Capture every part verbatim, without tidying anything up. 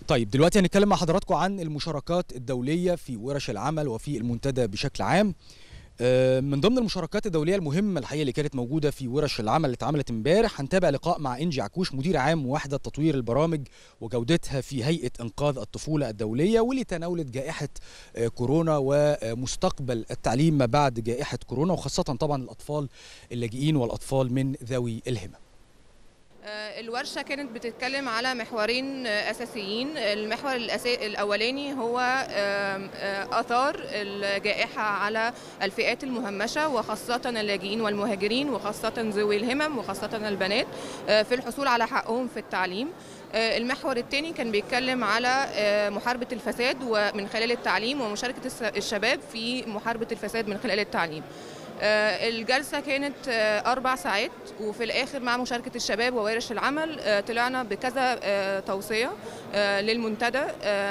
طيب دلوقتي هنتكلم مع حضراتكم عن المشاركات الدولية في ورش العمل وفي المنتدى بشكل عام. من ضمن المشاركات الدولية المهمة الحقيقة اللي كانت موجودة في ورش العمل اللي اتعملت امبارح، هنتابع لقاء مع إنجي عكوش مدير عام وحدة تطوير البرامج وجودتها في هيئة إنقاذ الطفولة الدولية، واللي تناولت جائحة كورونا ومستقبل التعليم ما بعد جائحة كورونا، وخاصة طبعا الأطفال اللاجئين والأطفال من ذوي الهمم. الورشة كانت بتتكلم على محورين أساسيين. المحور الأولاني هو آثار الجائحة على الفئات المهمشة وخاصة اللاجئين والمهاجرين وخاصة ذوي الهمم وخاصة البنات في الحصول على حقهم في التعليم. المحور الثاني كان بيتكلم على محاربة الفساد ومن خلال التعليم ومشاركة الشباب في محاربة الفساد من خلال التعليم. الجلسة كانت أربع ساعات، وفي الآخر مع مشاركة الشباب وورش العمل طلعنا بكذا توصية للمنتدى.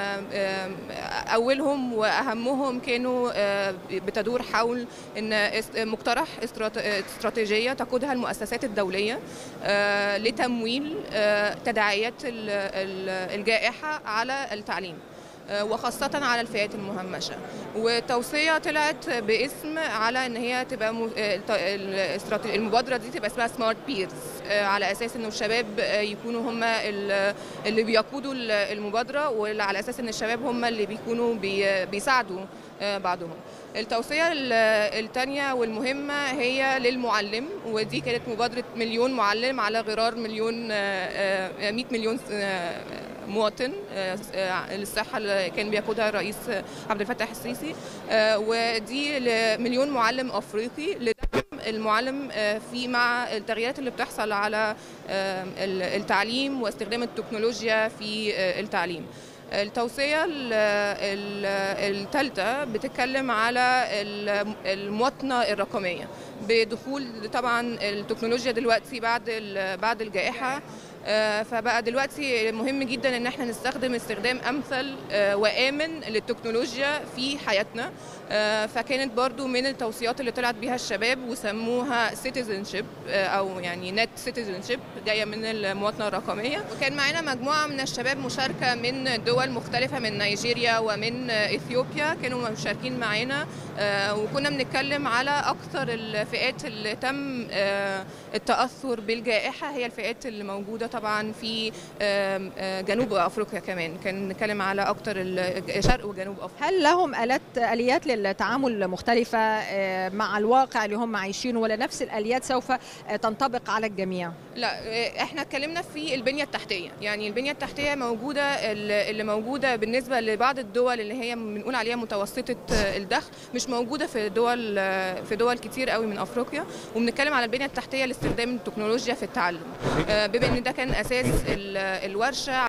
أولهم وأهمهم كانوا بتدور حول إن مقترح استراتيجية تقودها المؤسسات الدولية لتمويل تداعيات الجائحة على التعليم وخاصة على الفئات المهمشة. والتوصية طلعت باسم على ان هي تبقى المبادرة دي تبقى اسمها سمارت بيرز، على اساس انه الشباب يكونوا هم اللي بيقودوا المبادرة، وعلى اساس ان الشباب هم اللي بيكونوا بيساعدوا بعضهم. التوصية الثانية والمهمة هي للمعلم، ودي كانت مبادرة مليون معلم على غرار مليون مئة مليون مواطن للصحة اللي كان بيقودها الرئيس عبد الفتاح السيسي، ودي لمليون معلم أفريقي لدعم المعلم في مع التغييرات اللي بتحصل على التعليم واستخدام التكنولوجيا في التعليم. التوصية الثالثة بتتكلم على المواطنة الرقمية بدخول طبعا التكنولوجيا دلوقتي بعد بعد الجائحة. فبقى دلوقتي مهم جدا ان احنا نستخدم استخدام امثل وامن للتكنولوجيا في حياتنا. فكانت برضو من التوصيات اللي طلعت بيها الشباب وسموها citizenship او يعني نت citizenship جايه من المواطنه الرقميه. وكان معانا مجموعه من الشباب مشاركه من دول مختلفه، من نيجيريا ومن اثيوبيا كانوا مشاركين معانا، وكنا بنتكلم على اكثر الفئات اللي تم التاثر بالجائحه هي الفئات اللي موجوده طبعا في جنوب افريقيا. كمان كان نتكلم على اكثر شرق وجنوب افريقيا. هل لهم آلات اليات للتعامل مختلفه مع الواقع اللي هم عايشينه، ولا نفس الاليات سوف تنطبق على الجميع؟ لا، احنا اتكلمنا في البنيه التحتيه. يعني البنيه التحتيه موجوده، اللي موجوده بالنسبه لبعض الدول اللي هي بنقول عليها متوسطه الدخل، مش موجوده في دول في دول كتير قوي من افريقيا. وبنتكلم على البنيه التحتيه لاستخدام التكنولوجيا في التعلم، بما ان ده كان اساس الورشه.